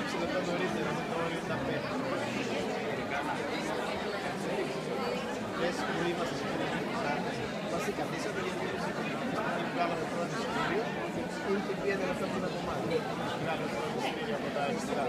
6 λεπτά νωρίτερα με το όριο τα 5. Λες που είμαστε στην κοινωνική τάξη, μας καθίσατε γιατί που κάναμε πρώτο εισιτήριο, είναι το οποίο έδωσε αυτό που είναι από εμάς. Βγάλαμε πρώτο εισιτήριο από τα αριστερά.